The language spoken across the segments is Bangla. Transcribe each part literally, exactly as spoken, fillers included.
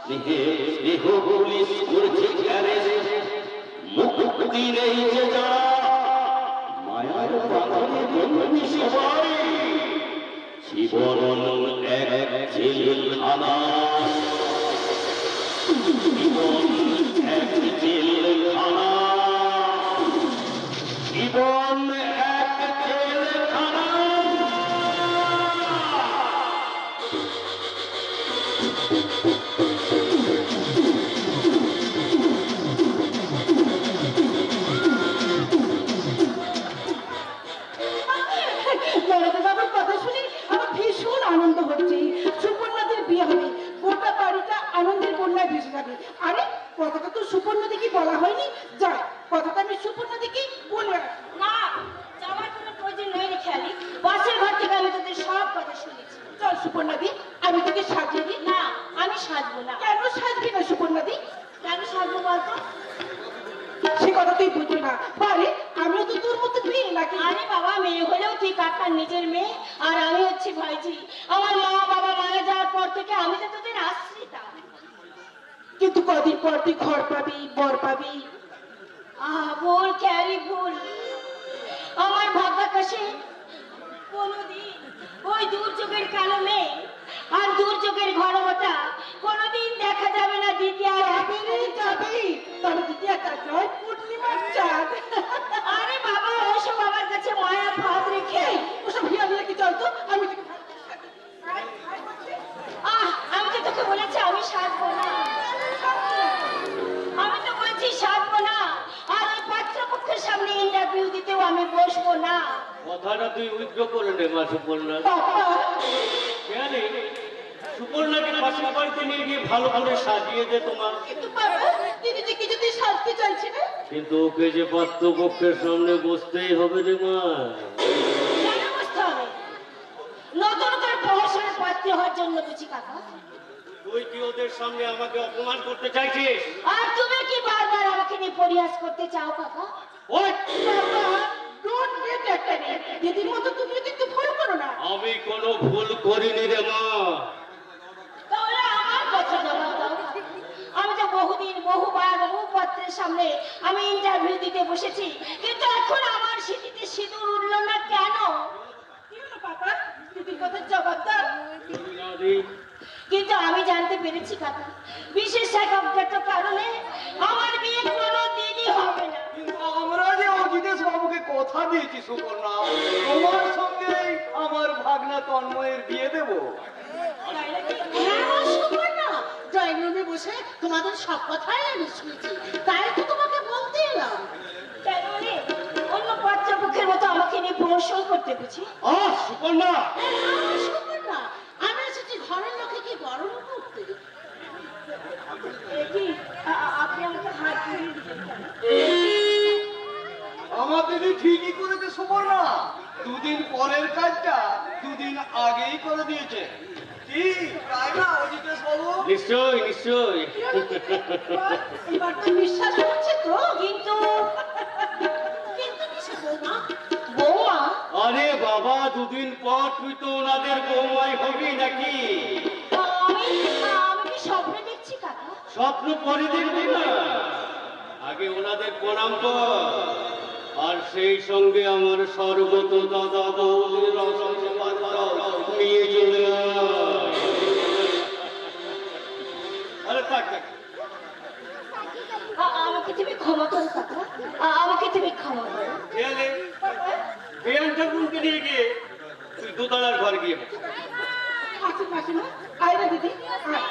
স্নেহে স্নেহ পুলিশ করছে ঘেরে মুক্তি নেই যে যারা মায়ার বাঁধনে বন্দি সবাই জীবন এক জেলখানা জীবন এক জেলখানা জীবন এক জেলখানা বাবার কথা শুনে আমার ভীষণ আনন্দ হচ্ছে। সুপর্ণাদের বিয়ে হবে, গোটা বাড়িটা আনন্দের বন্যায় ভেসে যাবে। আরে কথাটা তো সুপর্ণাদিকে বলা হয়নি, যাই কথাটা আমি সুপর্ণাদিকে বলে না, যাওয়ার কোনো প্রয়োজন নেই রে খেয়ালি। বাসের ঘর থেকে আমি তোদের সব কথা শুনেছি। চল সুপর্ণাদি, আমি তোকে সাজিয়ে দিই। না, আমি সাজবো না। কেন সাজবি না সুপর্ণাদি? কেন সাজবো বলতো? সে কথা তুই বুঝবি না। পারে আমিও তো তোর মতো মেয়ে নাকি? আরে বাবা, মেয়ে হলেও তুই কাকার নিজের মেয়ে, আর আমি হচ্ছি ভাইজি। আমার মা বাবা মারা যাওয়ার পর থেকে আমি তো তোদের আশ্রিতা। কিন্তু কদিন পর তুই ঘর পাবি, বর পাবি। আহ ভুল খেয়ালি ভুল। আমার ভাগ্যাকাশে কোনোদিন ওই দুর্যোগের কালো মেয়ে আর দুর্যোগের ঘনঘটা কোনোদিন দেখা যাবে না। দ্বিতীয় যাবে রে যাবে, তবে দ্বিতীয় কাজ নয়, পূর্ণিমার চাঁদ। আরে বাবা, ওসব আমার কাছে মায়া ফাঁদ রেখে ওসব হিয়া হিয়া কি চলতো, আমি তোকে আহ আমি তো তোকে বলেছি আমি সাজবো না। আমি তো বলছি সাজবো না, আর ওই পাত্রপক্ষের সামনে ইন্টারভিউ দিতেও আমি বসবো না। কথাটা তুই উইথড্র করে নে মা সুপর্ণা। কেন সুপর্ণাকে পাশের বাড়িতে নিয়ে গিয়ে ভালো করে সাজিয়ে দে তোমার। কিন্তু বাবা, দিদি দেখি যদি সাজতে চাইছে না। কিন্তু ওকে যে পাত্রপক্ষের সামনে বসতেই হবে রে মা। কেন বসতে হবে? নতুন করে প্রহসনের পাত্রী হওয়ার জন্য বুঝি কাকা? তুই কি ওদের সামনে আমাকে অপমান করতে চাইছিস? আর তুমি কি বারবার আমাকে নিয়ে পরিহাস করতে চাও কাকা? ওই ডোন্ট গেট একটা নেই, দিদির মতো তুমিও কিন্তু ভুল করো না। আমি কোনো ভুল করিনি রে মা। তাহলে আমার কথা জবাব দাও। আমি তো বহুদিন বহুবার বহু পাত্রের সামনে আমি ইন্টারভিউ দিতে বসেছি, কিন্তু এখন আমার স্মৃতিতে সিঁদুর উঠলো না কেন? কি হলো বাবা, দিদির কথা জবাব দাও। কিন্তু আমি জানতে পেরেছি কাকা, বিশেষ এক অজ্ঞাত কারণে আমার বিয়ে কোনো দিনই হবে না। কিন্তু আমরা যে অজিতেশ বাবুকে কথা দিয়েছি সুপর্ণা, তোমার সঙ্গে আমার ভাগনা তন্ময়ের বিয়ে দেব। ড্রয়িং রুমে বসে তোমাদের সব কথাই আমি শুনেছি, তাই তো তোমাকে বলতে এলাম। কেন রে, অন্য পাত্রপক্ষের মতো আমাকে নিয়ে প্রশ্ন করতে বুঝি? আহ সুপর্ণা, সুপর্ণা, আমি এসেছি ঘরের লোকে কি গরম করতে। আপনি আমাকে হাত ধরিয়ে দিলেন কেন? আমার দিদি ঠিকই করেছে সুপর্ণা, দুদিন পরের কাজটা দুদিন আগেই করে দিয়েছে। কি তাই না অজিতেশ বাবু? নিশ্চয় নিশ্চয়। এবার তো বিশ্বাস হচ্ছে তো। কিন্তু কিন্তু কিসে বৌমা? বৌমা? আরে বাবা, দুদিন পর তুই তো ওনাদের বৌমাই হবি নাকি? আমি আমি কি স্বপ্ন দেখছি কাকা? স্বপ্ন পরে দেখবি না, আগে ওনাদের প্রণাম কর, আর সেই সঙ্গে আমার স্বর্গত দাদা বৌদির আশীর্বাদ নিয়ে চলে আয়। আরে থাক থাক, আমাকে তুমি ক্ষমা করো কাকা, আমাকে তুমি ক্ষমা করো। খেয়ালে বিয়ান ঠাকুরকে নিয়ে গিয়ে তুই দোতলার ঘর গিয়ে বস। আসুন আসুন, আয় না দিদি, আয়।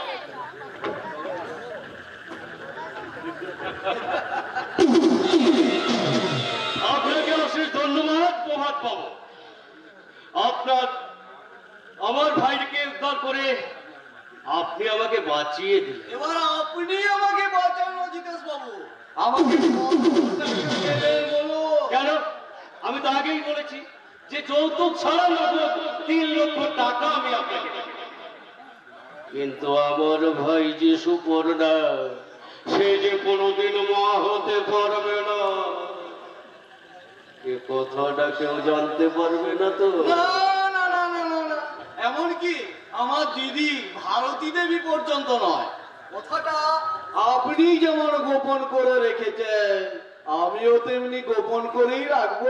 আপনাকে অশেষ ধন্যবাদ প্রভাত বাবু। আপনার আমার ভাইকে উদ্ধার করে আপনি আমাকে বাঁচিয়ে দিলেন। এবার আপনি আমাকে বাঁচান অজিতেশ বাবু, আমাকে বলো। কেন? আমি তো আগেই বলেছি যে যৌতুক ছাড়া নগদ তিন লক্ষ টাকা আমি আপনাকে দেব। কিন্তু আমার ভাই যে সুপর্ণা, সে যে কোনোদিন মা হতে পারবে না, এ কথাটা কেউ জানতে পারবে না তো? না না না না না না, এমনকি আমার দিদি ভারতী দেবী পর্যন্ত নয়। কথা আপনি যেমন গোপন করে রেখেছেন আমিও তেমনি গোপন করেই রাখবো।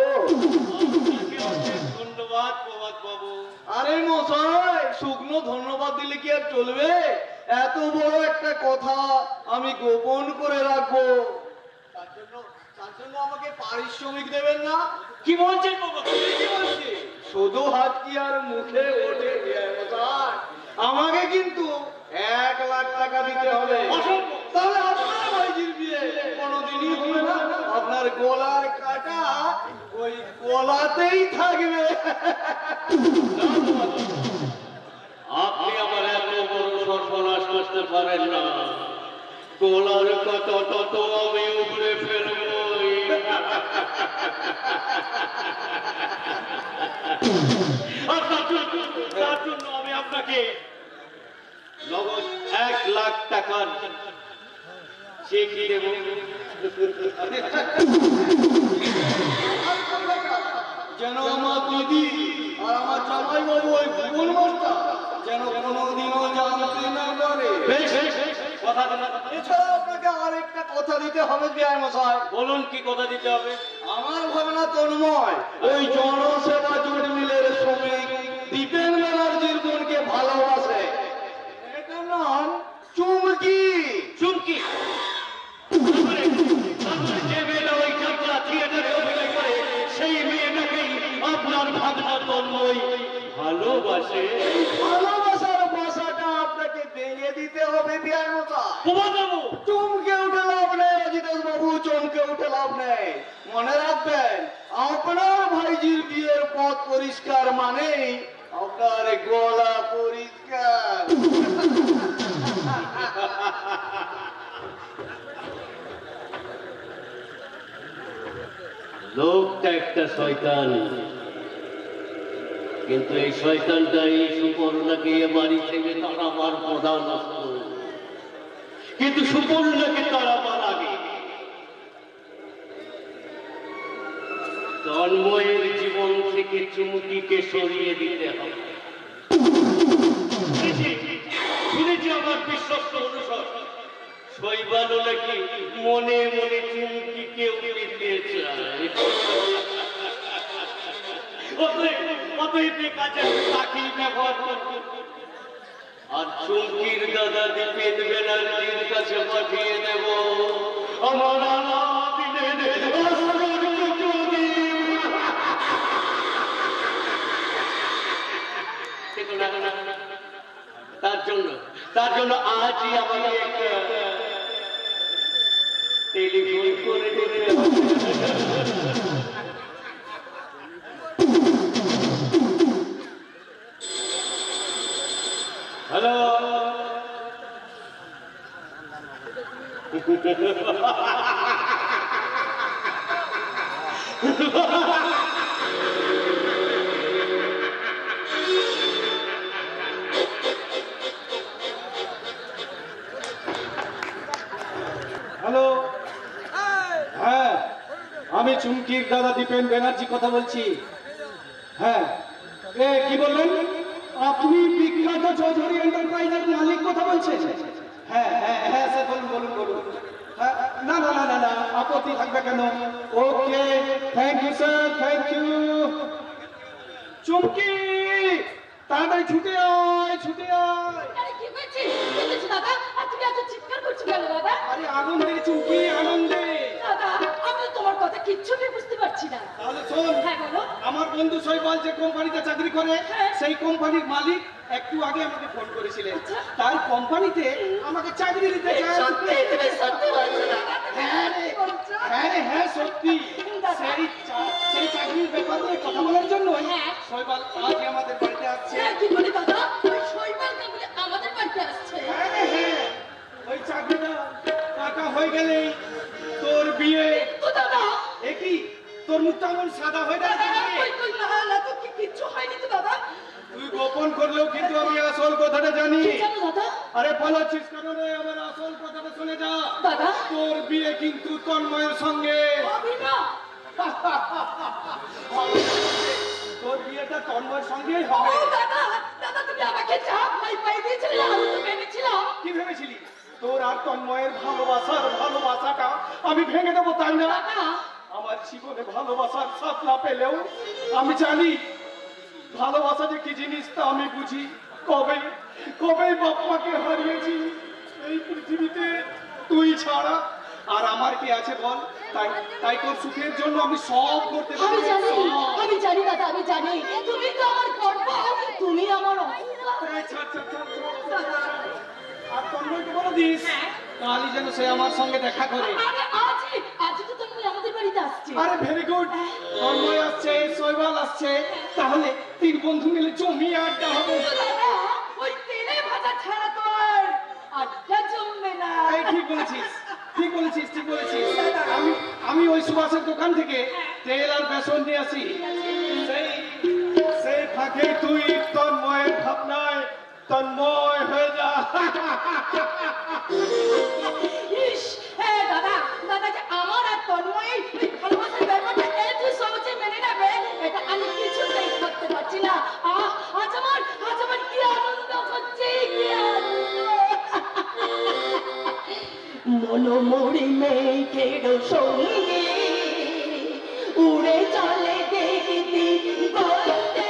ধন্যবাদ প্রভাত বাবু। আরে মশাই, শুকনো ধন্যবাদ দিলে কি আর চলবে? এত বড় একটা কথা আমি গোপন করে রাখবো, তার জন্য তার জন্য আমাকে পারিশ্রমিক দেবেন না? কি বলছেন বাবা? কি বলছি? শুধু হাত কি আর মুখে ওঠে মশাই? আমাকে কিন্তু এক লাখ টাকা দিতে হবে, তাহলে আপনার ভাইজির বিয়ে কোনোদিনই হবে না। আপনার গলার কাটা ওই গলাতেই থাকবে। আপনি আমার এত বড় সর্বনাশ করতে পারেন না। গোলার কত তত আমি উপরে ফেলবই। আর তার জন্য তার জন্য আমি আপনাকে নগদ এক লাখ টাকার চেক দেব। যেন আমার দিদি আর আমার জামাই বাবু ওই ভুবন মাস্টার যেন কোনোদিনও জানতে না পারে। বেশ বেশ কথা দিন। এছাড়া আপনাকে আরেকটা কথা দিতে হবে বিআই মশাই। বলুন কি কথা দিতে হবে? আমার ভাবনা তন্ময় ওই জনসেবা জুট মিলের শ্রমিক দীপেন ব্যানার্জির বোনকে ভালোবাসে। এটার নাম চুমকি। চুমকি? যে মেয়েটা ওই যাত্রা থিয়েটারে অভিনয় করে সেই মেয়েটাকেই আপনার ভাবনা তন্ময় ভালোবাসে। ভালোবাসার ভাষাটা আপনাকে ভেঙে দিতে হবে বিআই মশাই। বাবু চমকে উঠে লাভ নেই অজিতেশ বাবু, চমকে উঠে লাভ নেই। মনে রাখবেন, আপনার ভাইজির বিয়ের পথ পরিষ্কার মানেই আপনার গলা পরিষ্কার। লোকটা একটা শয়তান, কিন্তু এই শয়তানটা এই সুপর্ণাকে এ বাড়ি থেকে তাড়াবার প্রধান অস্ত্র। কিন্তু সুপর্ণাকে তাড়াবার আগে তন্ময়ের জীবন থেকে চুমকিকে সরিয়ে দিতে হবে। শুনেছি আমার বিশ্বস্ত অনুসর শৈবালও নাকি মনে মনে চুমকিকে উড়িয়ে দিয়েছে। আর চুমকির দাদা দীপেন ব্যানার্জির কাছে পাঠিয়ে দেব আমার তার জন্য তার জন্য আজই আমাকে একটা টেলিফোন করে দিতে হবে। হ্যালো, হ্যালো, হ্যাঁ আমি চুমকির দাদা দীপেন ব্যানার্জি কথা বলছি। হ্যাঁ, এ কি বললেন? আপনি বিখ্যাত চৌধুরী এন্টারপ্রাইজের মালিক কথা বলছেন? হ্যাঁ হ্যাঁ হ্যাঁ স্যার, বলুন বলুন বলুন। হ্যাঁ, না না না না না আপত্তি থাকবে কেন? Okay, thank you sir, thank you. Chumki তাড়াতাড়ি ছুটে আয়, ছুটে আয়। আরে কি হয়েছে? কি হয়েছে দাদা? আর তুমি এত চিৎকার করছো কেন দাদা? আরে আনন্দে চুমকি, আনন্দে। দাদা, আমি তো তোমার কথা কিচ্ছুটি বুঝতে পারছি না। তাহলে শোন, হ্যাঁ বলো। আমার বন্ধু শৈবাল যে কোম্পানিতে চাকরি করে হ্যাঁ। সেই কোম্পানির মালিক একটু আগে আমাকে ফোন করেছিলেন। আচ্ছা। তার কোম্পানিতে আমাকে চাকরি দিতে চায়। সত্যি তুমি সত্যি বলছো না? হ্যাঁ রে, হ্যাঁ রে, হ্যাঁ সত্যি। সেই চা- সেই চাকরির ব্যাপার নিয়ে কথা বলার জন্য হ্যাঁ। শৈবাল আজ আমাদের বাড়িতে আসছে। হ্যাঁ, কি বলি দাদা? ওই শৈবাল কাকুলি আমাদের বাড়িতে আসছে। হ্যাঁ রে, হ্যাঁ, ওই চাকরিটা টাকা হয়ে গেলে তোর বিয়ে। তো দাদা, এ কি তোর মুখটা এমন সাদা হয়ে দাদা, যাচ্ছে? কই কই না না তো কি কিচ্ছু হয়নি তো দাদা। তুই গোপন করলেও কিন্তু আমি আসল কথাটা জানি। কি জানো দাদা? আরে পালাচ্ছিস কেন রে? আমার আসল কথাটা শুনে যা। দাদা, তোর বিয়ে কিন্তু তন্ময়ের সঙ্গে। হবে না। তোর বিয়েটা তন্ময়ের সঙ্গেই ও হবে। দাদা, দাদা তুমি আমাকে যা ভয় পাই দিয়েছিলে আমি তো ভেবেছিলাম। কি ভেবেছিলি? তোর আর তন্ময়ের ভালোবাসার ভালোবাসাটা আমি ভেঙে দেবো, তাই না? দাদা আমার জীবনে ভালোবাসার সাথ না পেলেও আমি জানি ভালোবাসা যে কি জিনিস তা আমি বুঝি। কবে কবে বাপ্পাকে হারিয়েছি এই পৃথিবীতে তুই ছাড়া, আর আমার কি আছে বল? তাই তাই তোর সুখের জন্য আমি সব করতে আমি পারি, জানি সব। আমি জানি দাদা আমি জানি তুমি তো আমার গর্ব, তুমি আমার অহংকার। এই ছাড়, ছাড়, ছাড়, ছাড়, ছাড়। আর তন্ময়কে বলে দিস কালই যেন সে আমার সঙ্গে দেখা করে। আরে আজই আজই তো তুমি আমাদের বাড়িতে আসছে। আরে ভেরি গুড, তন্ময় আসছে, শৈবাল আসছে, তাহলে তিন বন্ধু মিলে জমিয়ে আড্ডা হবে। দাদা ওই তেলে ভাজা ছাড়া তো আর আড্ডা জমবে না। এই ঠিক বলেছিস, ঠিক বলেছিস, ঠিক বলেছিস। আমি আমি ওই সুভাষের দোকান থেকে তেল আর বেসন নিয়ে আসি। সেই সেই ফাঁকে তুই তন্ময়ের ভাবনায় তন্ময় হয়ে যা। ইস, হ্যাঁ দাদা দাদা যে আমার আর তন্ময়ের এই ভালোবাসার ব্যাপারটা এত সহজে মেনে নেবে এটা আমি কিছুতেই করতে পারছি না। আহ আজ আমার আজ আমার কি আনন্দ হচ্ছে, কি আনন্দ। মনোমরি মেঘের সঙ্গে উড়ে চলে দেখি বলতে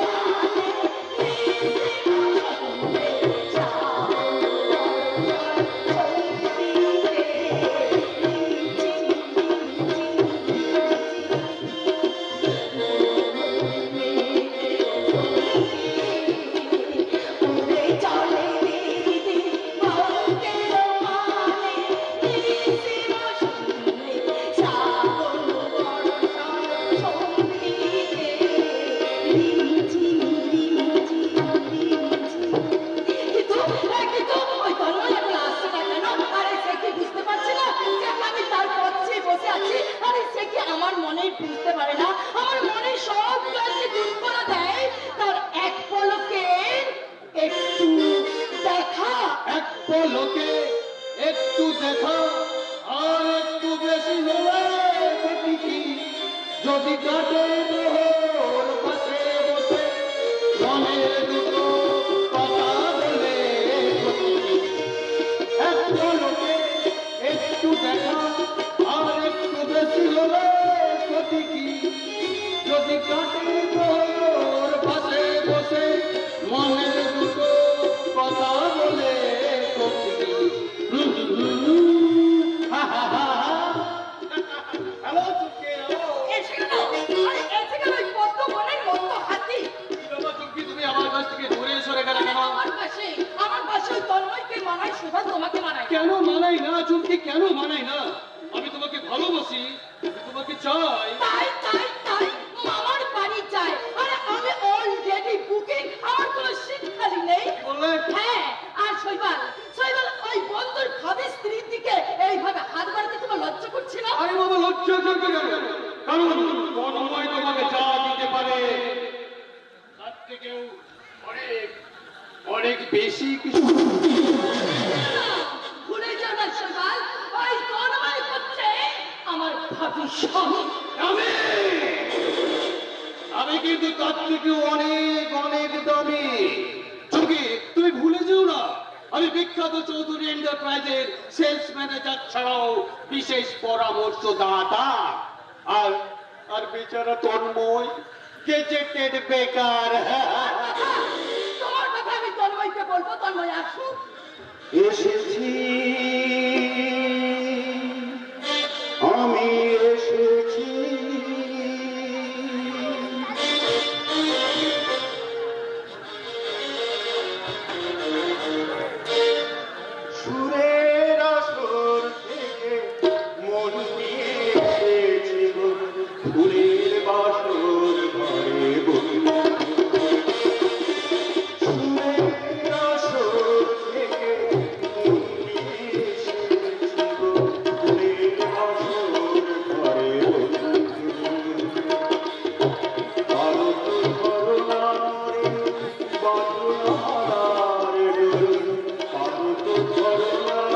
আমার মনে বুঝতে পারে না, আমার মনে সব কাজকে দূর করে দেয় তার এক পলকে একটু দেখা। এক পলকে একটু দেখা আর একটু বেশি হলে ক্ষতি কি? যদি কাটে ওর পাশে বসে মনের দুটো কথা বলে ক্ষতি কি? এক পলকে একটু দেখা আর একটু বেশি হলে ক্ষতি কি? যদি কাটে ওর পাশে বসে মনের দুটো কথা বলে ক্ষতি কি? হুম, হুম, হুম, হা, হা, হা, হা। হ্যালো চুপকে, হ্যালো। এসে গেল, আরে এসে গেল ওই পদ্ম বনের মতো হাতি। কি ব্যাপার চুমকি, তুমি আমার কাছ থেকে দূরে সরে গেলে কেন? আমার পাশে আমার পাশে ওই তন্ময়কে মানায়, সুভাষ তোমাকে মানায়। কেন মানাই না চুমকি, কেন মানাই না? আমি তোমাকে ভালোবাসি, আমি তোমাকে চাই। তাই তাই তাই মামার বাড়ি যায়। আরে আমি অলরেডি বুকিং, আমার কোনো সিট খালি নেই। কি বললে? হ্যাঁ, আর শৈবাল শৈবাল ওই বন্ধুর ভাবি স্ত্রীর দিকে এইভাবে হাত বাড়াতে তোমার লজ্জা করছে না? আরে বাবা, লজ্জা করবে কেন? কারণ তন্ময় তোমাকে যা দিতে পারে তার থেকেও অনেক অনেক বেশি কিছু। ভুলে যাও না শৈবাল, ওই তন্ময় হচ্ছে আমার ভাবি স্বামী। আমি আমি কিন্তু তার থেকে অনেক অনেক দামি। চুমকি, তুমি ভুলে যেও না আমি বিখ্যাত চৌধুরী এন্টারপ্রাইজের সেলস ম্যানেজার ছাড়াও বিশেষ পরামর্শদাতা। আর আর বেচারা তন্ময় গেজেটেড বেকার। তোমার কথা আমি তন্ময়কে বলবো, তন্ময় আসুক। এসেছি আমি এসেছি সুরের আসর থেকে মন নিয়ে এসেছি গো, ফুলের বাসর ঘরে বসে। সুরের আসর থেকে মন নিয়ে এসেছি গো, ফুলের বাসর ঘরে বসে। ভারত ধরনারে বাদলার ডোল, ভারত ধরনারে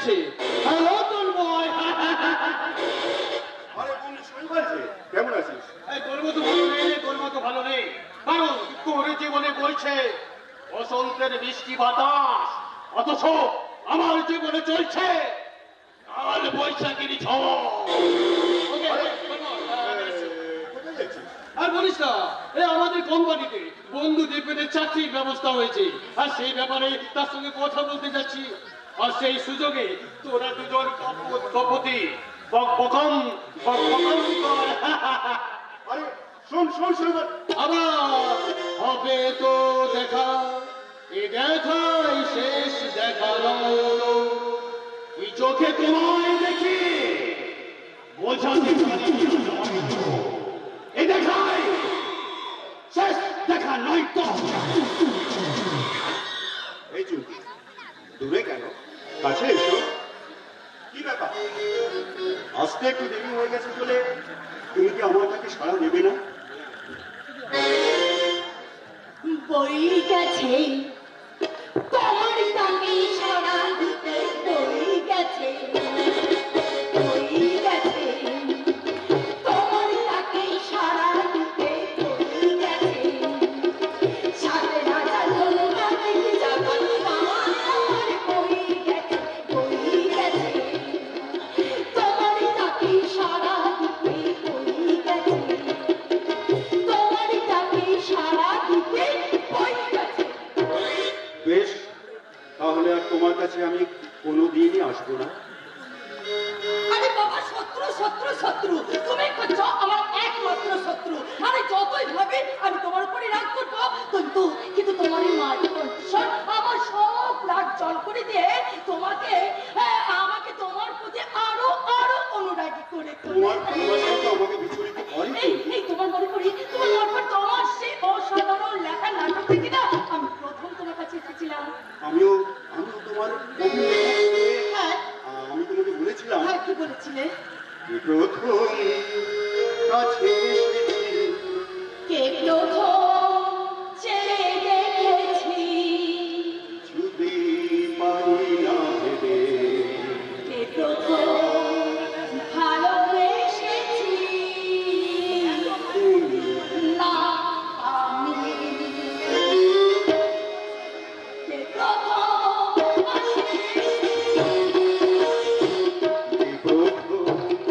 গেছে। হ্যালো তন্ময়। আরে বন্ধু শৈবাল যে, কেমন আছিস? এই তোর মতো ভালো নেই, তোর মতো ভালো নেই, কারণ তোর জীবনে বইছে বসন্তের বৃষ্টি বাতাস, অথচ আমার জীবনে চলছে কাল বৈশাখীর ঝড়। ওকে, কোথায় যাচ্ছিস? আর বলিস না, এই আমাদের কোম্পানিতে বন্ধু দেখবেনের চাকরির ব্যবস্থা হয়েছে, আর সেই ব্যাপারে তার সঙ্গে কথা বলতে যাচ্ছি। আর সেই সুযোগে তোরা দুজন কপতি বক বকম বক বকম কর। আরে শোন শোন শৈবাল, আবার হবে তো দেখা, এ দেখাই শেষ দেখা নয়। ওই চোখে তোমায় দেখি বোঝাতে পারি এ দেখাই শেষ দেখা নয় তো। এই চুমকি, দূরে কেন, কাছে এসো। কি ব্যাপার, আসতে একটু দেরি হয়ে গেছে বলে তুমি কি আমার কাছে সাড়া দেবে না? বই গেছে তোমার তাকে সারা দিতে, বই গেছে বই গেছে তোমার তাকে সারা দিতে, বই গেছে সাথে রাজা জন্মা দেখে যখন আমার বই গেছে, বই গেছে তোমার তাকে সারা দিতে, বই গেছে তোমার তাকে সারা দিতে, বই গেছে। বেশ, তাহলে আর তোমার কাছে আমি কোনোদিনই আসবো না। আরে বাবা, শত্রু শত্রু শত্রু তুমি করছো আমার একমাত্র শত্রু। আরে যতই ভাবে আমি তোমার উপরে রাগ করবো, কিন্তু কিন্তু তোমার এই মায়ের কণ্ঠস্বর আমার সব রাগ জল করে দিয়ে তোমাকে আহ, আমাকে তোমার প্রতি আরো আরো অনুরাগী করে তোলে। তোমার ভালোবাসা তো আমাকে বিচলিত করে। এই এই তোমার মনে করি তোমার মনে তোমার সেই অসাধারণ লেখা নাটক থেকে না আমি প্রথম তোমার কাছে এসেছিলাম। আমিও আমিও তোমার কবিতা পড়ে, হ্যাঁ আহ, আমি তোমাকে বলেছিলাম হ্যাঁ কি বলেছিলে? প্রথম কাছে এসেছি, কে প্রথম ছেড়ে দেখেছি, যদি পারি না ভেবে কে প্রথম ভালোবেসেছি, তুমি না আমি। কে প্রথম ভালোবেসেছি, প্রথম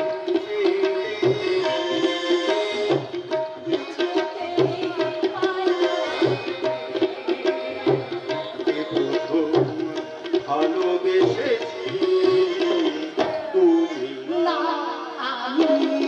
প্রথম ভালোবেসেছি তুমি না আমি।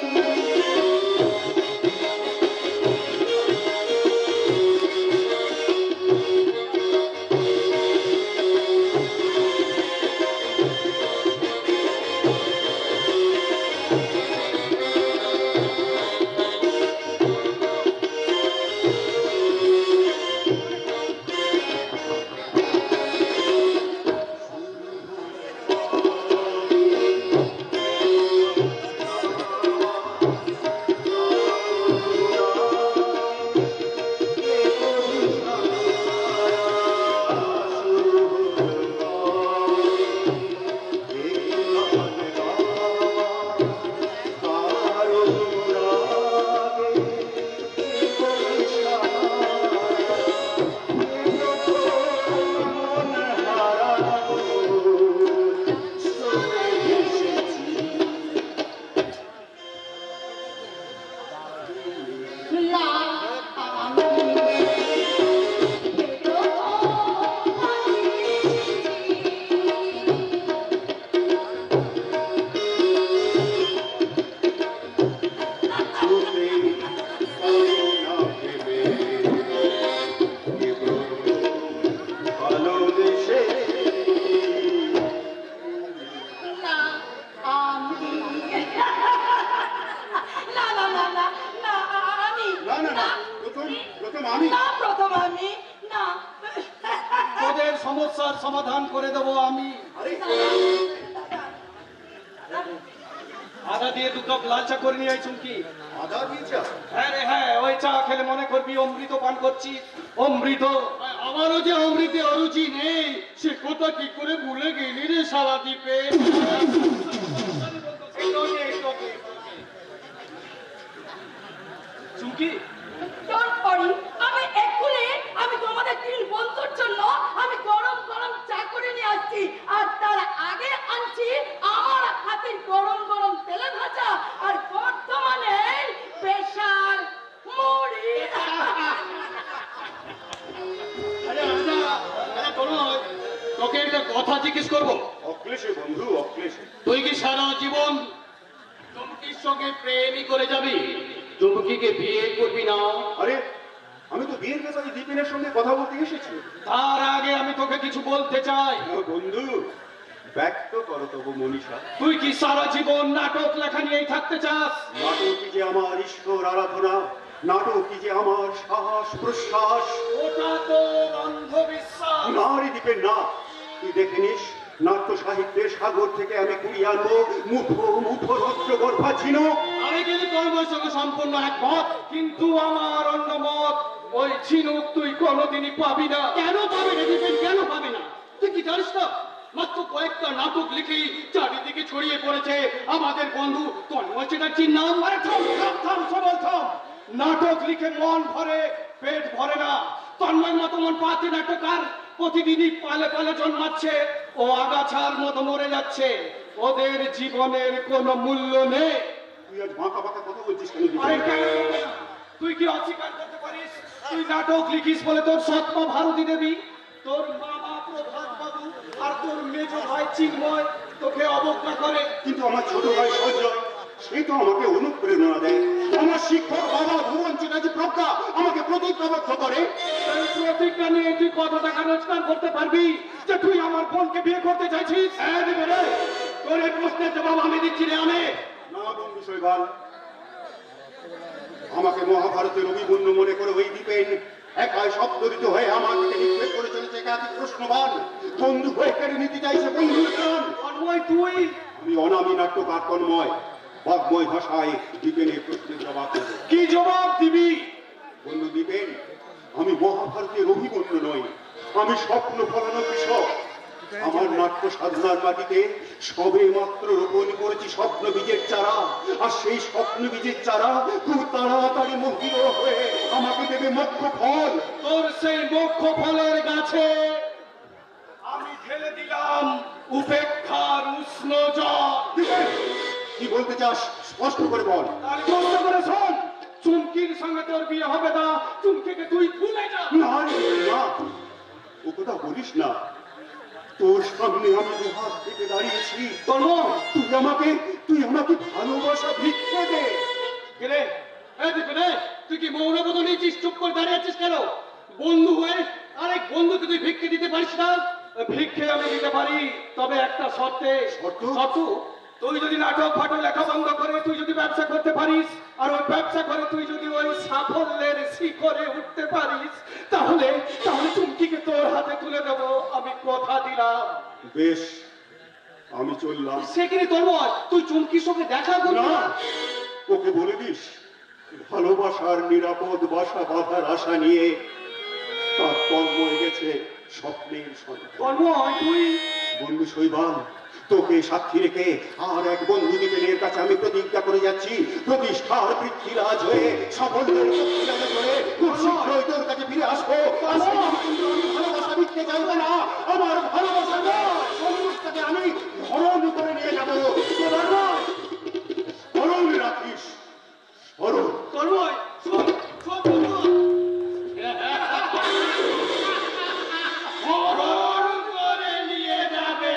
না আমি। কে প্রথম তুমি পারি না ভেবে ভালোবেসেছি না আমি। না না না না না আমি। না না না প্রথম প্রথম আমি না প্রথম আমি না। তোদের সমস্যার সমাধান করে দেবো আমি। আরে আদা দিয়ে দু কাপ লাল চা করে নিয়ে আয় চুমকি। আদা দিয়েছা? হ্যাঁ রে হ্যাঁ, ওই চা খেলে মনে করবি অমৃত পান করছিস। অমৃত। আ- আমারও যে অমৃতে অরুচি নেই সে কথা কি করে ভুলে গেলি রে সারা দ্বীপে। চুমকি ডোন্ট ওয়ারি, আমি এক্ষুনি আমি তোমাদের তিন বন্ধুর জন্য আমি গরম গরম চা করে নিয়ে আসছি, আর তার আগে আনছি আমার হাতের গরম গরম তেলে ভাজা আর বর্তমানে স্পেশাল মুড়ি। তোকে একটা কথা জিজ্ঞেস করবো। অক্লেশে বন্ধু, অক্লেশে। তুই কি সারা জীবন চুমকির সঙ্গে প্রেমই করে যাবি? চুমকিকে বিয়ে করবি না? আরে আমি তো বিয়ের ব্যাপারে দীপেনের সঙ্গে কথা বলতে এসেছি। তার আগে আমি তোকে কিছু বলতে চাই। ও বন্ধু, ব্যক্ত করো তবু মনীষা। তুই কি সারা জীবন নাটক লেখা নিয়েই থাকতে চাস? নাটক কি যে আমার ঈশ্বর আরাধনা, নাটক কি যে আমার শ্বাস প্রশ্বাস। ওটা তো অন্ধবিশ্বাস। না রে দীপেন না, তুই দেখে নিস নাট্য সাহিত্যের সাগর থেকে আমি কুড়িয়ে আনবো মুঠো মুঠো রৌদ্র গর্ভা ঝিনুক। আমি কিন্তু তোর সঙ্গে সম্পূর্ণ একমত, কিন্তু আমার অন্য মত। ওই ঝিনুক তুই কোনোদিনই পাবি না। কেন পাবি না দিবেন, কেন পাবি না? তুই কি জানিস না মাত্র কয়েকটা নাটক লিখেই চারিদিকে ছড়িয়ে পড়েছে আমাদের বন্ধু তন্ময় চ্যাটার্জির নাম। আরে থাম থাম থাম সবল থাম। নাটক লিখে মন ভরে পেট ভরে না। তন্ময় মতো মন পাতে নাটকার প্রতিদিনই পালে পালে জন্মাচ্ছে ও আগাছার মতো মরে যাচ্ছে। ওদের জীবনের কোনো মূল্য নেই। তুই আজ বাঁকা বাঁকা কথা বলছিস কেন? আরে কেন বলবো না? তুই কি অস্বীকার করতে পারিস তুই নাটক লিখিস বলে তোর সৎমা ভারতী দেবী, তোর মামা প্রভাত বাবু আর তোর মেজ ভাই চিন্ময় তোকে অবজ্ঞা করে? কিন্তু আমার ছোট ভাই সঞ্জয় সে তো আমাকে অনুপ্রেরণা দেয়। আমার শিক্ষক বাবা ভুবন চ্যাটার্জি প্রজ্ঞা আমাকে প্রতিজ্ঞাবদ্ধ করে। এই প্রতিজ্ঞা নিয়ে তুই কত টাকা রোজগার করতে পারবি যে তুই আমার বোনকে বিয়ে করতে চাইছিস? হ্যাঁ দেবে রে, তোর এই প্রশ্নের জবাব আমি দিচ্ছি রে। আমি না বন্ধু শৈবাল, আমাকে মহাভারতের অভিমন্যু মনে করে ওই দ্বীপেন একাই শব্দরিত হয়ে আমার দিকে নিক্ষেপ করে চলেছে একাধিক প্রশ্নবান। বন্ধু হয়ে কেড়ে নিতে চাইছে বন্ধুর প্রাণ। তন্ময় তুই? আমি অনামী নাট্যকার তন্ময় বাগ্ময় ভাষায় দ্বীপেনের প্রশ্নের জবাব দেব। কি জবাব দিবি? বন্ধু দ্বীপেন, আমি মহাভারতের অভিমন্যু নই, আমি স্বপ্ন ফলানো কৃষক। আমার নাট্য সাধনার মাটিতে সবে মাত্র রোপণ করেছি স্বপ্ন বীজের চারা, আর সেই স্বপ্ন বীজের চারা খুব তাড়াতাড়ি মহিল হয়ে আমাকে দেবে মোক্ষ ফল। তোর সেই মোক্ষ ফলের গাছে আমি ঢেলে দিলাম উপেক্ষার উষ্ণ জল। কি বলতে চাস স্পষ্ট করে বল। তার স্পষ্ট করে শোন, চুমকির সঙ্গে তোর বিয়ে হবে না। চুমকিকে তুই ভুলে যা। না রে, না, ও কথা বলিস না। তোর সামনে আমি দুহাত থেকে দাঁড়িয়েছি। তন্ময়, তুই আমাকে তুই আমাকে ভালোবাসা ভিক্ষে দে। রে রে, তুই কি মৌনবোধ নিয়েছিস? চুপ করে দাঁড়িয়ে আছিস কেন? বন্ধু হয়ে আরেক বন্ধুকে তুই ভিক্ষে দিতে পারিস না? ভিক্ষে আমি দিতে পারি, তবে একটা শর্তে। শর্ত? শর্ত, তুই যদি নাটক ফাটক লেখা বন্ধ করে তুই যদি ব্যবসা করতে পারিস, আর ওই ব্যবসা করে তুই যদি ওই সাফল্যের শিখরে উঠতে পারিস, তাহলে তাহলে চুমকিকে তোর হাতে তুলে দেব, আমি কথা দিলাম। বেশ, আমি চললাম। সে কিনে তন্ময়, তুই চুমকির সঙ্গে দেখা করবি না, না? ওকে বলে দিস ভালোবাসার নিরাপদ বাসা বাঁধার আশা নিয়ে তার তন্ময় গেছে স্বপ্নের সন্ধান। তন্ময় তুই? বন্ধু শৈবাল, তোকে সাক্ষী রেখে আর এক বন্ধু দীপেনের কাছে আমি প্রতিজ্ঞা করে যাচ্ছি, প্রতিষ্ঠার পৃথ্বীরাজ হয়ে সাফল্যের পৃথ্বীরাজে করে খুব শীঘ্রই তোর কাছে ফিরে আসবো। আজকে কিন্তু আমি ভালোবাসা দিতে চাইবো না, আমার ভালোবাসা সম্মুখটাকে আমি ধরণ করে নিয়ে যাবো। তোর নয়, স্মরণ রাখিস, স্মরণ। তন্ময় শোন, শোন তন্ময়। স্মরণ করে নিয়ে যাবে।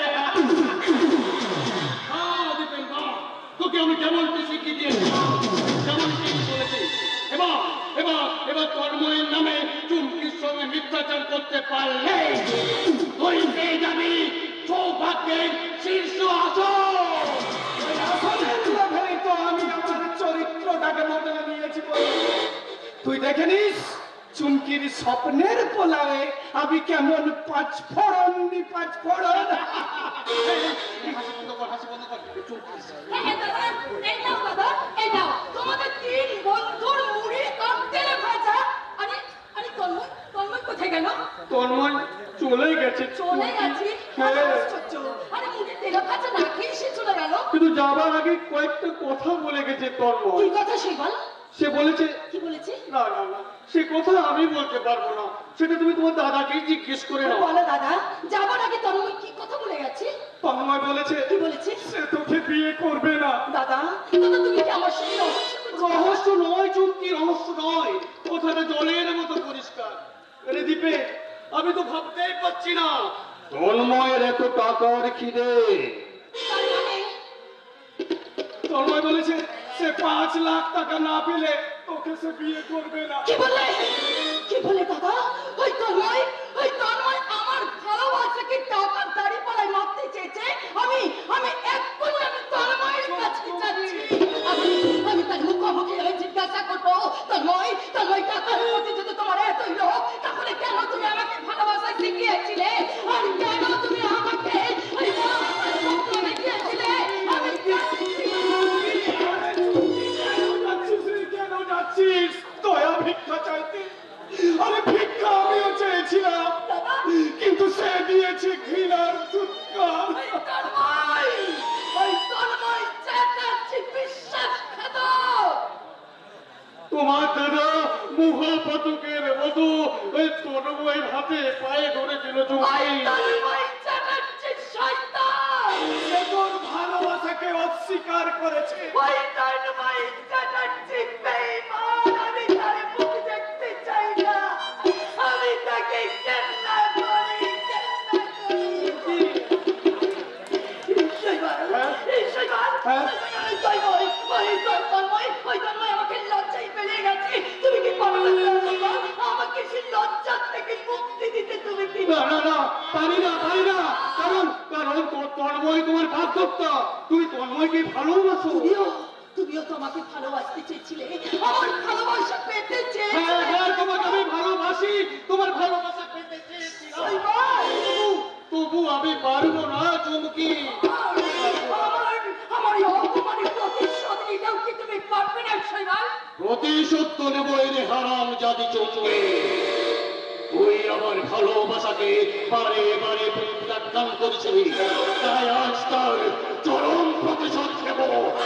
হ্যাঁ দীপেন, বাহ, তোকে আমি কেমনটি শিখিয়ে দিয়েছি, কেমন ঠিক বলেছি। এবার এবার এবার তন্ময়ের নামে চুমকির সঙ্গে মিথ্যাচার করতে পারলে তুই পেয়ে যাবি সৌভাগ্যের শীর্ষ আসন। তো আমি আমার চরিত্রটাকে বদলে নিয়েছি বলে তুই দেখে নিস চুমকির স্বপ্নের পোলাওয়ে আমি কেমন পাঁচ ফোড়ন নি পাঁচ ফোড়ন। হাসি বন্ধ কর, হাসি বন্ধ কর। হ্যাঁ দাদা, এই নাও দাদা, এই নাও তোমাদের তিন বন্ধুর মুড়ি আর তেলে ভাজা। আরে আরে তন্ময়, তন্ময় কোথায় গেল? তন্ময় তন্ময় চলে গেছে। চলে গেছে? হ্যাঁ। আশ্চর্য। আরে মুখে তেল কাছে না খেয়ে সে চলে গেল? কিন্তু যাবার আগে কয়েকটা কথা বলে গেছে তন্ময়। কি কথা সে বল? সে বলেছে, কি বলেছে? না না না সে কথা আমি বলতে পারবো না, সেটা তুমি তোমার দাদাকেই জিজ্ঞেস করে নাও। বলো দাদা, যাবার আগে তন্ময় কি কথা বলে গেছে? তন্ময় বলেছে, কি বলেছে? সে তোকে বিয়ে করবে না। দাদা, দাদা তুমি কি আমার সঙ্গে রহস্য করছো? রহস্য নয় চুমকি, রহস্য নয়, কথাটা জলের মতো পরিষ্কার। আরে দীপে, আমি তো ভাবতেই পাচ্ছি না তন্ময়ের এত টাকার খিদে। তার মানে তন্ময় বলেছে সে পাঁচ লাখ টাকা না পেলে তোকে সে বিয়ে করবে না। কি বলে? কি বলে দাদা? ওই তন্ময়, ওই তন্ময় আমার ভালোবাসাকে টাকার দাড়ি পালায় মারতে চেয়েছে। আমি আমি এক্ষুনি আমি তন্ময়ের কাছে যাচ্ছি। আমি আমি তার মুখোমুখি হয়ে জিজ্ঞাসা করবো, তন্ময় তন্ময় টাকার প্রতি যদি তোমার এতই লোভ, তাহলে কেন তুমি আমাকে ভালোবাসা শিখিয়েছিলে? আর কেন তুমি আমাকে ওই ভালোবাসার স্বপ্ন দেখিয়েছিলে? আমি কেন যাচ্ছিস দয়া ভিক্ষা চাইতে? আরে ভিক্ষা আমিও চেয়েছিলাম, কিন্তু সে দিয়েছে ঘৃণার ফুৎকার। ওই তন্ময়, ওই তন্ময় চ্যাটার্জি বিশ্বাসঘাতক। তোমার দাদা মহাপাতকের মতো ওই তন্ময়ের হাতে পায়ে ধরেছিল। ওই তন্ময় চ্যাটার্জি শয়তান। সে তোর ভালোবাসাকে অস্বীকার করেছে। ওই তন্ময় চ্যাটার্জি বেঈমান। আমি তার মুখ দেখতে চাই না। আমি তাকে ঘেন্না করি, ঘেন্না করি। শৈবাল, এই শৈবাল, হ্যাঁ? ওই তন্ময়, ওই তন্ময়, ওই তন্ময় আমাকে লজ্জায় ফেলে গেছে। তুমি কি পারো না শৈবাল? আমাকে সেই লজ্জা থেকে মুক্তি দিতে তুমি কি? না না না পারি না পারি না, কারণ কারণ তোর তন্ময় তোমার বাধ্যতা। তুমি তন্ময়কে ভালোবাসো। তুমিও তুমিও তো আমাকে ভালোবাসতে চেয়েছিলে, আমার ভালোবাসা পেতে হ্যাঁ চেয়েছিলে। হ্যাঁ তোমাকে আমি ভালোবাসি, তোমার ভালোবাসা পেতে চেয়েছিলাম। শৈবাল, তবু আমি পারবো না চুমকি। আমার আমার এই অপমানে প্রতিশোধ নিতেও কি তুমি পারবে না শৈবাল? প্রতিশোধ তো নেব এর হারাম জাতি চমকে। তুই আমার ভালোবাসাকে বারে বারে প্রত্যাখ্যান করেছিলি, তাই আজ তার চরম প্রতিশোধ নেব।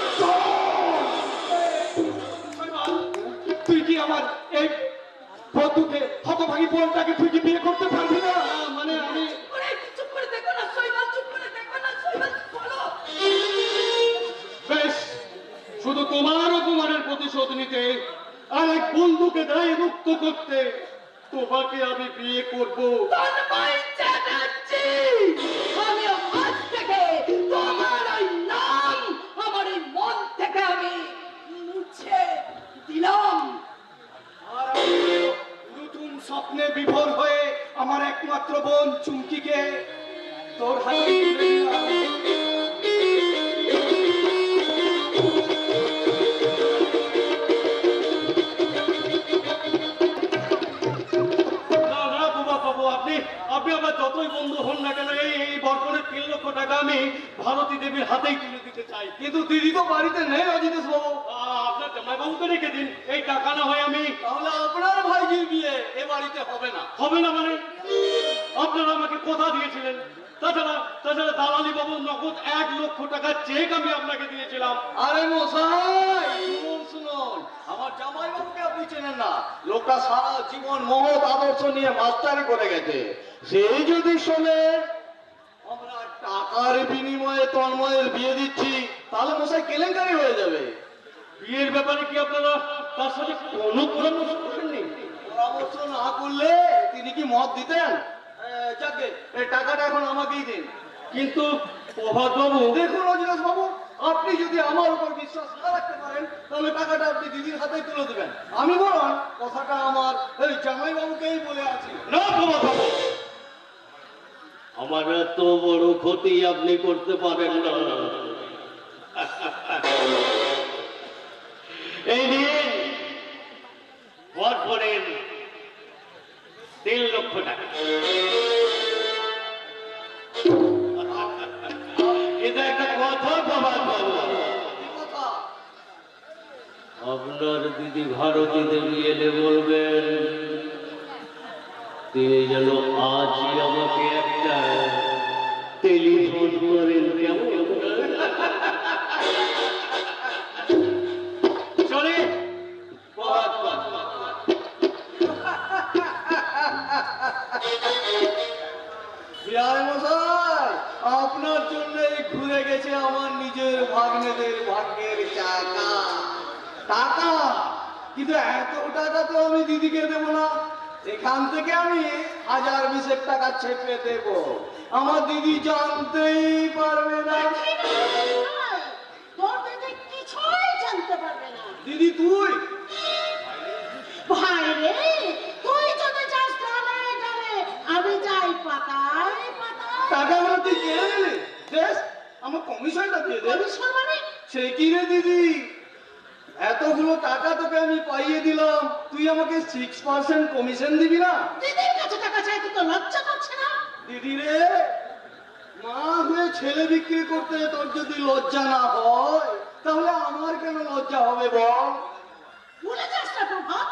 তুই কি আমার এই বন্ধুকে হতভাগী বোনটাকে তুই কি বিয়ে করতে পারবি না? মানে আমি ওরে চুপ করে দেখো না শৈবাল, চুপ করে দেখো না শৈবাল, বলো। বেশ, শুধু তোমার অপমানের প্রতিশোধ নিতে আর এক বন্ধুকে দায় মুক্ত করতে তোমাকে আমি বিয়ে করব। তন্ময় চ্যাটার্জি, আমি আজ থেকে তোমার ওই নাম আমার এই মন থেকে আমি মুছে দিলাম। আর আমি নতুন স্বপ্নে বিভোর হয়ে আমার একমাত্র বোন চুমকিকে তোর হাতে তুলে দিলাম। না না বাবা বাবু, আপনি আপনি আমার যতই বন্ধু হন না কেন, এই এই বর্তমানে তিন লক্ষ টাকা আমি ভারতী দেবীর হাতেই তুলে দিতে চাই। কিন্তু দিদি তো বাড়িতে নেই অজিতেশ বাবু। আহ, আপনার জামাইবাবুকে রেখে দিন, এই টাকা না হয় আমি। তাহলে আপনার ভাইজির বিয়ে এ বাড়িতে হবে না। হবে না মানে? আপনারা আমাকে কথা দিয়েছিলেন, তাছাড়া তাছাড়া দালালি বাবু নগদ এক লক্ষ টাকার চেক আমি আপনাকে দিয়েছিলাম। আরে মশাই শুনুন শুনুন, আমার জামাইবাবুকে আপনি চেনেন না। লোকটা সারা জীবন মহৎ আদর্শ নিয়ে মাস্টারি করে গেছে। সেই যদি শোনে আমরা টাকার বিনিময়ে তন্ময়ের বিয়ে দিচ্ছি, তাহলে মশাই কেলেঙ্কারি হয়ে যাবে। বিয়ের ব্যাপারে কি আপনারা তার সাথে কোনো পরামর্শ করেননি? পরামর্শ না করলে তিনি কি মত দিতেন? যাকে এই টাকাটা এখন আমাকেই দিন। কিন্তু প্রভাত বাবু, দেখুন অজিনাস বাবু, আপনি যদি আমার উপর বিশ্বাস না রাখতে পারেন, তাহলে টাকাটা আপনি দিদির হাতে তুলে দেবেন। আমি বরং কথাটা আমার এই জামাই বাবুকেই বলে আছি। না প্রভাত বাবু, আমার এত বড় ক্ষতি আপনি করতে পারেন না। এই দিন ভর করেন তিন লক্ষ টাকা। এটা একটা কথা প্রভাত বাবু। কথা আপনার দিদি ভারতী দেবী এলে বলবেন তিনি যেন আজই আমাকে একটা টেলিফোন করেন, কেমন? চলে আপনার জন্যই ঘুরে গেছে আমার নিজের ভাগ্নেদের ভাগ্যের চাকা টাকা, কিন্তু এত টাকা তো আমি দিদিকে দেবো না। এখান থেকে আমি হাজার বিশেক টাকা ছেপে দেব, আমার দিদি জানতেই পারবে না। তোর দিদি কিছুই জানতে পারবে না। দিদি তুই ভাই রে, তুই যদি যাস ডানে ডানে, আমি যাই পাতায় পাতায়। টাকাগুলো তুই কেড়ে নিলি, বেশ আমার কমিশনটা দিয়ে দে। কমিশন মানে? সে কি রে দিদি, এতগুলো টাকা তোকে আমি পাইয়ে দিলাম, তুই আমাকে সিক্স পার্সেন্ট কমিশন দিবি না? দিদির কাছে টাকা চাইতে তো লজ্জা করছে না? দিদি রে, মা হয়ে ছেলে বিক্রি করতে তোর যদি লজ্জা না হয়, তাহলে আমার কেন লজ্জা হবে বল? ভুলে যাস না প্রভাত,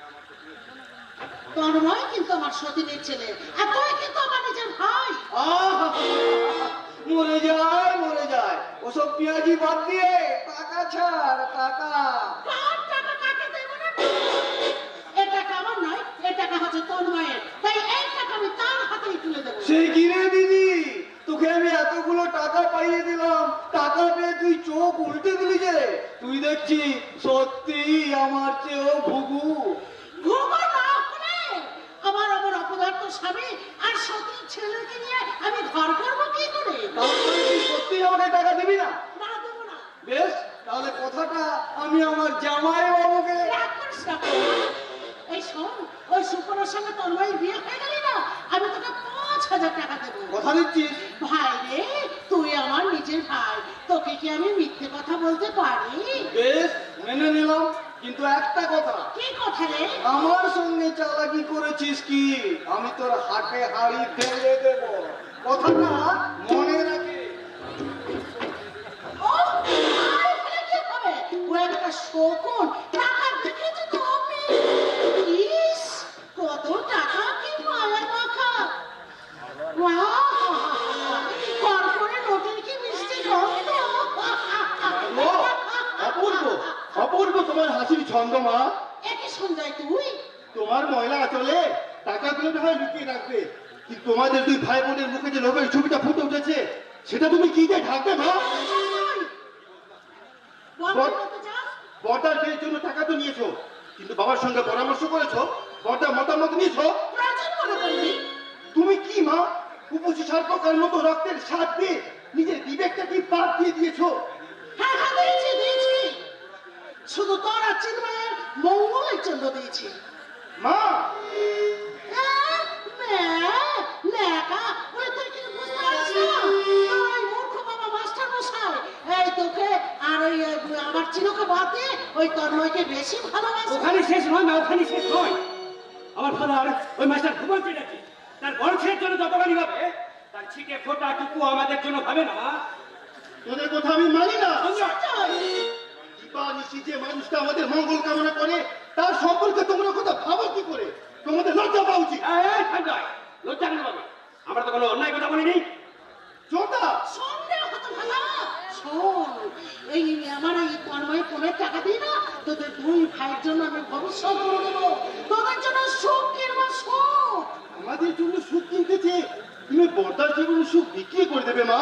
তন্ময় কিন্তু আমার সতীনের ছেলে, আর তুই কিন্তু আমার নিজের ভাই। আহ, মরে যায় মরে যায়, ওসব পেঁয়াজি বাদ দিয়ে টাকা ছাড়, টাকা। কার টাকা কাকে দেব না? এই টাকা আমার নয়, এই টাকা হচ্ছে তন্ময়ের, তাই এই টাকা আমি তার হাতেই তুলে দেবো। সে কি রে দিদি, তোকে আমি এতগুলো টাকা পাইয়ে দিলাম, টাকা পেয়ে তুই চোখ উল্টে দিলি যে, তুই দেখছি সত্যি আমার চেয়েও ভুগু। ভোগো না করে আমার আমার অপদার্থ স্বামী আর সতীর ছেলেকে নিয়ে আমি ঘর করবো কি করে? তাহলে তুই সত্যি আমাকে টাকা দিবি না? না দেবো না। বেশ, তাহলে কথাটা আমি আমার জামাই বাবুকে। রাগ করিস না প্রভাত। এই শোন, ওই সুপর্ণার সঙ্গে তন্ময়ের বিয়ে হয়ে গেলি না, আমি তোকে পাঁচ হাজার টাকা দেবো। কথা দিচ্ছিস? ভাই রে, তুই আমার নিজের ভাই, তোকে কি আমি মিথ্যে কথা বলতে পারি? বেশ, মেনে নিলাম, কিন্তু একটা কথা। কি কথা রে? আমার সঙ্গে চালাকি করেছিস কি, আমি তোর হাটে হাড়ি ফেলে দেব, কথাটা মনে রাখে। ও, আর এখানে কি হবে? ও একটা শকুন, টাকা দেখেছে তো আমি। ইস, কত টাকা, কি মায়া মাখা। কর্পোরে নোটের কি মিষ্টি গন্ধ। অপূর্ব অপূর্ব তোমার হাসির ছন্দ মা। একে সঞ্জয় তুই? তোমার ময়লা আচলে টাকাগুলো না হয় লুকিয়ে রাখবে, কিন্তু তোমাদের দুই ভাই বোনের মুখে যে লোভের ছবিটা ফুটে উঠেছে, সেটা তুমি কি দিয়ে ঢাকবে মা? বর্দার বিয়ের জন্য টাকা তো নিয়েছো, কিন্তু বাবার সঙ্গে পরামর্শ করেছো, বর্দার মতামত নিয়েছো? তুমি কি মা, উপসী সর্বকার মতো রক্তের স্বাদ দিয়ে নিজের বিবেকটা কি বাদ দিয়ে দিয়েছো? হ্যাঁ হ্যাঁ, দিয়েছি দিয়েছি, শুধু তোর আর চিন্ময়ের মঙ্গলের জন্য দিয়েছি। মা আমার চিনোকে বাদ দিয়ে ওই তন্ময়কে বেশি ভালোবাসে। ওখানে শেষ নয় না, ওখানে শেষ নয়। আমার ফাদার ওই মাস্টার ঘুমাতে ডাকে, তার বড় ছেলের জন্য যতখানি ভাবে, তার ছিটে ফোটাটুকু আমাদের জন্য ভাবে না। মা, তোদের কথা আমি মানি না। নিশি যে মানুষটা আমাদের মঙ্গল কামনা করে, তার সম্পর্কে তোমরা কথা ভাবো কি করে? তোমাদের লজ্জা পাওয়া উচিত। লজ্জা কেন পাবে? আমরা তো কোনো অন্যায় কথা বলিনি। চোদা সন্দেহ হতো ভালো। শোন, এই আমার এই তন্ময় কোনের টাকা দিই না, তোদের দুই ভাইয়ের জন্য আমি ভবিষ্যৎ করে দেবো, তোদের জন্য সুখ কিনবো সুখ। আমাদের জন্য সুখ কিনতেছে, তুমি বর্দার জীবনে সুখ বিক্রি করে দেবে মা?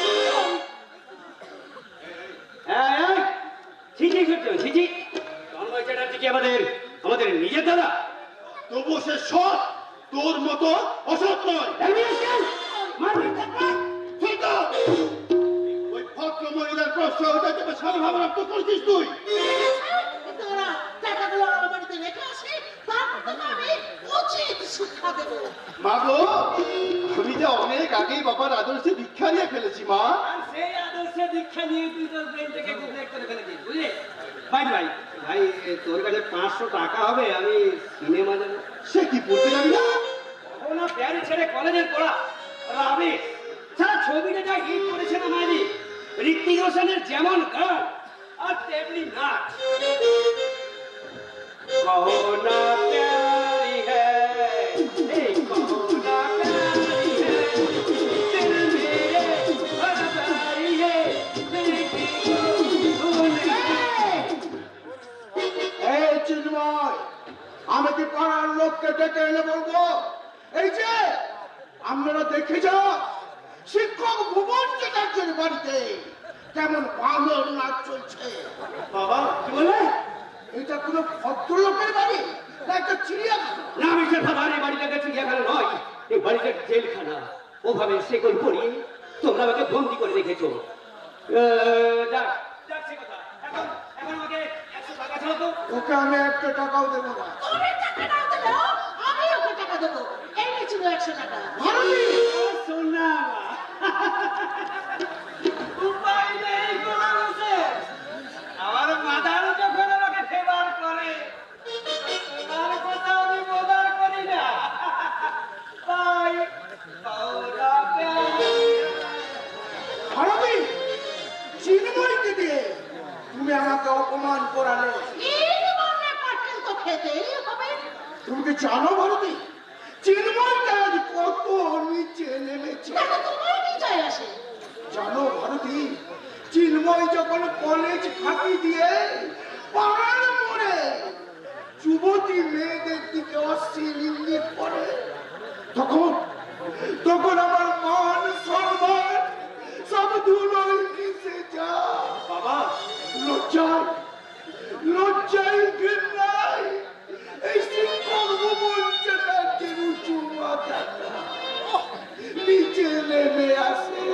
ছিচি সত্যি ছিচি, তন্ময় চ্যাটার্জি কি আমাদের আমাদের নিজের দাদা? তবু সে সৎ, তোর মতো অসৎ নয়। ওই ভদ্র মহিলার প্রশ্ন ওটাকে সর্বভাবনাপ্ত করছিস তুই। তোরা টাকাগুলো আমার বাড়িতে রেখে আসি, তারপর তোকে আমি উচিত শিক্ষা দেবো। মা গো, আমি যে অনেক আগেই বাবার আদর্শে দীক্ষা নিয়ে ফেলেছি মা। সেই আদর্শে দীক্ষা নিয়ে তুই তোর ব্রেনটাকে গুগলেট করে ফেলেছিস, বুঝলি? ভাই ভাই ভাই, তোর কাছে পাঁচশো টাকা হবে, আমি সিনেমা যাবো। সে কি পড়তে যাবি না? না, প্যারি ছেড়ে কলেজের পড়া রাবে সারা ছবিটা যা হিট করেছে না মাঝি, ঋত্বিক রোশনের যেমন গান আর তেমনি নাচ। কহো না প্যারি হ্যায়, এই কহো তোরা দেখে যা শিক্ষক ভুবন চ্যাটার্যের বাড়িতে কেমন বাংলার নাচ চলছে। বাবা কি বলে? এটা কোনো ভদ্রলোকের বাড়ি না একটা চিড়িয়াখানা? না, আমি যে ভাবার এই বাড়িটাকে চিড়িয়াখানা নয়, এই বাড়িটা জেলখানা। ওভাবে সেকল পরিয়ে তোমরা আমাকে বন্দি করে রেখেছো। যাক যাক সে কথা। এখন এখন আমাকে একশো টাকা ছাড়ো তো। ওকে আমি একটা টাকাও দেবো না। তুমি টাকা নাও তো নাও, আমি ওকে টাকা দেবো। এই যে ছিল একশো টাকা। শোনা উপায় নেই গোলাম হোসেন। আমার মাদার যখন আমাকে ফেভার করে তার কথা আমি বোধার করি না। তাই ভারতী, চিন্ময়কে দিয়ে তুমি আমাকে অপমান করালে। এই মনে পাটেল তো খেতেই হবে। তুমি কি জানো ভারতী, চিন্ময়টা আজ কত নিচে নেমেছে? তাতে তোমার কি যায় আসে? জানো ভারতী, চিন্ময় যখন কলেজ ফাঁকি দিয়ে পাড়ার মোড়ে যুবতী মেয়েদের দিকে অশ্লীল ইঙ্গিত করে, তখন তখন আমার মান সম্মান সব ধুলোয় মিশে যায়। বাবা লজ্জায় লজ্জায় ঘৃণায় এই শিক্ষক ভুবন চ্যাটার্যের উঁচু মাথাটা নিচে নেমে আসে।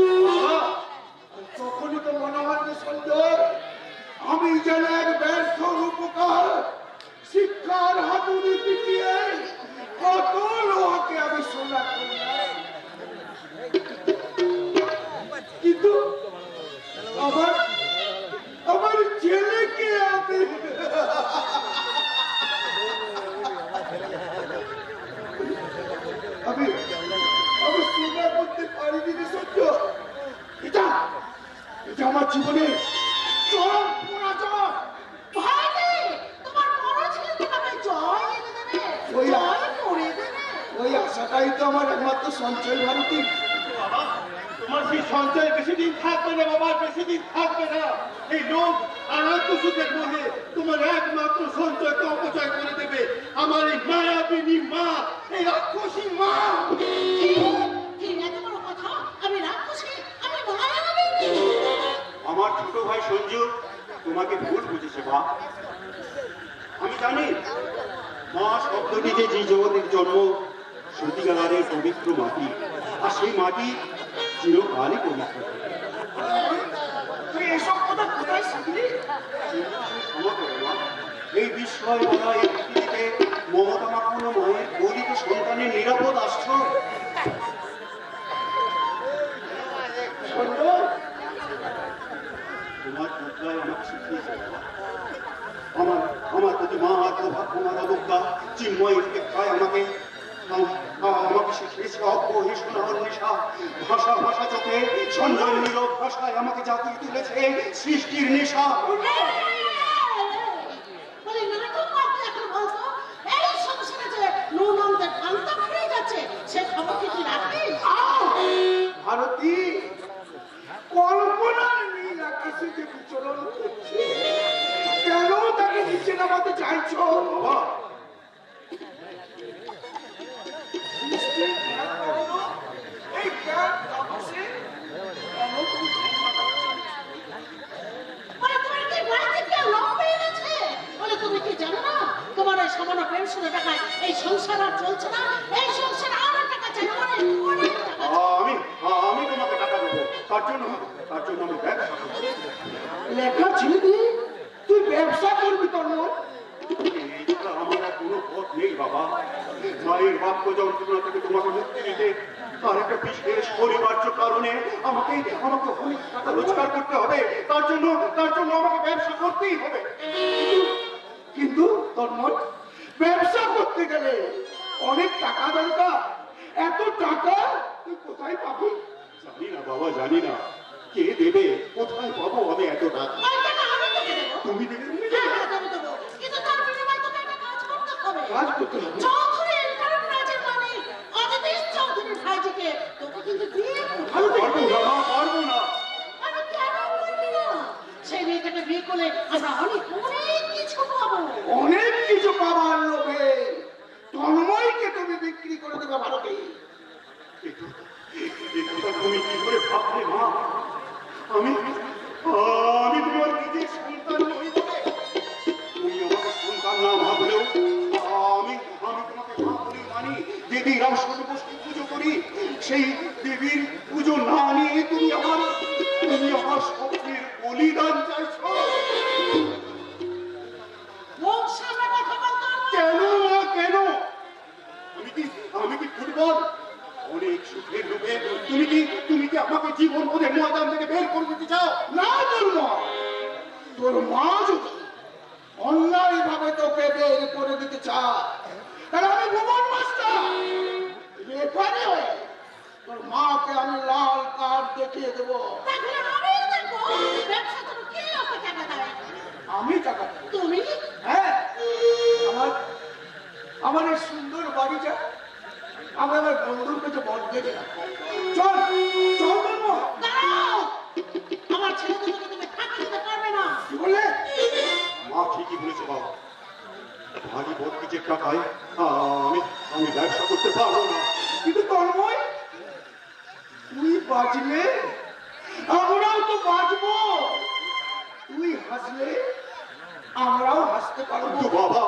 তখনই তো মনে হয় যে সঞ্জয়, আমি যেন এক ব্যর্থ রূপকার, শিক্ষার হাতুড়ি পিটিয়ে কত লোহাকে আমি সোনা করলাম, কিন্তু আমার আমার ছেলেকে আমি আমি আমি সোনা করতে পারিনি রে সত্য। এটা এটা আমার জীবনে চরম পরাজয়। ভাইরে, তোমার বড় ছেলে তোমাকে জয় এনে দেবে, ওই- জয় করে দেবে। ওই আশাটাই তো আমার একমাত্র সঞ্চয় ভারতী। বাবা তোমার সেই সঞ্চয় বেশি দিন থাকবে না বাবা, বেশি দিন থাকবে না। এই লোক আনন্দ সুখের মধ্যে তোমার একমাত্র সঞ্চয়কে অপচয় করে দেবে। আমার এই মায়াবিনী মা, এই রাক্ষসী মা। কি? কি এত বড় কথা? আমি রাক্ষসী, আমি মায়াবী। আমার ছোট ভাই সঞ্জু তোমাকে ভুল বুঝেছে মা। আমি জানি মা শব্দটিতে যে জগতের জন্ম সত্যিকারের পবিত্র মাটি, আর সেই মাটি চিরকালই পবিত্র। তুই এসব কথা কোথায় শিখলি? ক্ষমা করো মা, এই বিস্ময় ভরা এই পৃথিবীতে মমতা মাখানো মায়ের গরিব সন্তানের নিরাপদ আশ্রয়। সঞ্জয়, তোমার মুদ্রায় আমাকে শিখিয়েছে বাবা। আমার আমার প্রতি মা আত্মভাগ্যমার অবজ্ঞা চিন্ময় উপেক্ষায় আমাকে আম- আমাকে শিখিয়েছে অপহিষ্ণু নেশা। ভাষা ভাষা চোখে সঞ্জয় নীরব ভাষায় আমাকে জাতিয়ে তুলেছে সৃষ্টির নেশা। বলে নাটক করতে এখন বলতো এই সংসারে যে নুন আনতে পান্তা ফুরিয়ে যাচ্ছে, সে খবর কি তুই রাখবি? ভারতী, কল্পনার নীল আকাশে যে বিচরণ করছে, কেন তাকে নিচে নামাতে চাইছো বাবা? এই জ্ঞান তাপসে কেন তুমি বলে তোমার কি বাড়িতে কেউ লোক পেয়ে গেছে? বলে তুমি কি জানো না তোমার এই সামান্য পেনশনের টাকায় এই সংসার আর চলছে না। এই সংসার আমার টাকা চাই, অনেক অনেক টাকা চাই। আমি আমি তোমাকে টাকা দেবো, তার জন্য তার জন্য আমি ব্যবসা করবো। লেখা ছেলে তুই ব্যবসা করবি তোর মন? এছাড়া আমার আর কোনো পথ নেই বাবা। মায়ের বাক্য যন্ত্রণা থেকে তোমাকে মুক্তি দিতে তার একটা বিশেষ পরিবার্য কারণে আমাকে আমাকে অনেক টাকা রোজগার করতে হবে। তার জন্য তার জন্য আমাকে ব্যবসা করতেই হবে। কিন্তু তোর মন, ব্যবসা করতে গেলে অনেক টাকা দরকার। এত টাকা তুই কোথায় পাবি? জানি না বাবা, জানি না কে দেবে, কোথায় পাবো আমি এত টাকা? ওই টাকা আমি তোকে দেবো। তুমি দেবে? তুমি হ্যাঁ, দেবে? হ্যাঁ, দেবো, দেবো। কিন্তু তার বিনিময়ে তোকে একটা কাজ করতে হবে। কাজ করতে হবে? চৌধুরী এন্টারপ্রাইজের মালিক অজিতেশ চৌধুরীর ভাইজিকে তোকে কিন্তু দিয়ে আমি পারবো না, পারবো না। আমি কেন বলবি না? সেই মেয়েটাকে বিয়ে করলে আমরা অনেক অনেক কিছু পাবো। অনেক কিছু পাবার লোভে তন্ময়কে তুমি বিক্রি করে দেবে ভারতে। এই কথা তুমি কি করে ভাবলে মা? আমি আমি তোমার নিজের সন্তান নই বলে তুমি আমাকে সন্তান না ভাবলেও আমি আমি তোমাকে মা বলে মানি। দেবীর আসল বস্তু পুজো করি, সেই দেবীর পুজো না নিয়ে তুমি আমার তুমি আমার স্বপ্নের বলিদান চাইছো। মুখ সামনে কথা বলতো না। কেন মা কেন? আমি কি আমি কি ফুটবল অনেক সুখের লোভে তুমি কি তুমি কি আমাকে জীবন বোধের ময়দান থেকে বের করে দিতে চাও? না তোর মা, তোর মা যদি অন্যায় ভাবে তোকে বের করে দিতে চায় তাহলে আমি ভুবন মাস্টার রেফারি হয়ে তোর মাকে আমি লাল কার্ড দেখিয়ে দেবো। তাহলে আমি দেখবো ব্যবসা তুমি কে ওকে টাকা দেয়? আমি টাকা দেবো। তুমি? হ্যাঁ, আমার আমার এই সুন্দর বাড়িটা আমি আমার বন্ধুর কাছে বল দেখে রাখবো। চল চল বলবো। দাঁড়াও, আমার ছেলে দুটোকে তুমি ফাঁকি দিতে পারবে না। কি বললে? মা ঠিকই বলেছে বাবা, ভারী বদকিচের টাকায় আমি আমি ব্যবসা করতে পারবো না। কিন্তু তন্ময়, তুই বাঁচলে আমরাও তো বাঁচবো, তুই হাসলে আমরাও হাসতে পারবো। কিন্তু বাবা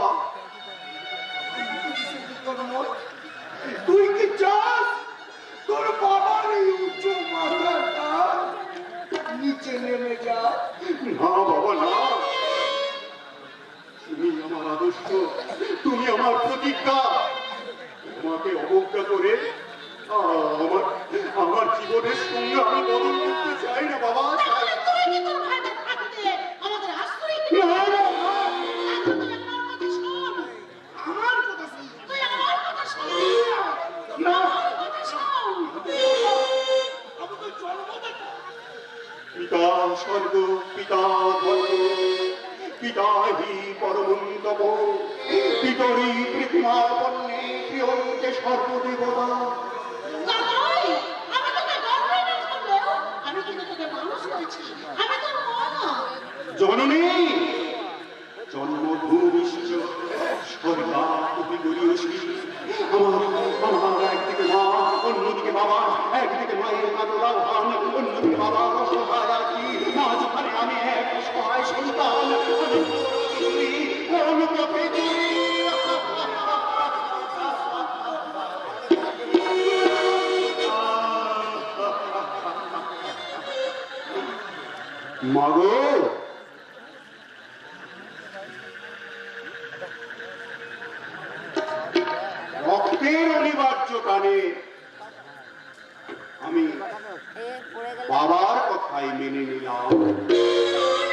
তন্ময়, তুই কি চাস তোর বাবার এই উঁচু মাথাটা নিচে নেমে যায়? না বাবা না, তুমি আমার আদর্শ, তুমি আমার প্রতিজ্ঞা। তোমাকে অবজ্ঞা করে আমার আমার জীবনের সঙ্গে আমি বদল করতে চাই না বাবা। তাহলে তুই কি তোর ভাইদের ফাঁকি দিয়ে আমাদের আশ্রয় দিবি? না, না, না। আচ্ছা, তুই আমার কথা শোন। আমার কথা শুন। তুই আমার কথা শোন। না। আমার কথা শোন। আমি তো জন্মদাতা। পিতা স্বর্গ পিতা ধর্ম পিতা হি পরমন্তম পিতরি পৃথিবী পণ্যে প্রিয়তে সর্বদেবতা। না নয়, আমি তোকে গর্বে না করলেও আমি কিন্তু তোকে মানুষ করেছি। আমি তোর মা। জননী জন্মভূমিশ্চ স্বর্গাপি গরীয়সী। আমার আমার একদিকে মা, অন্যদিকে বাবা, একদিকে মায়ের কাতর আহ্বান, অন্যদিকে বাবা অসহায় আছি। মাঝখানে আমি এক অসহায় সন্তান, আমি কোন পথে চলি? মাগো রক্তের অনিবার্য কানে আমি বাবার কথাই মেনে নিলাম।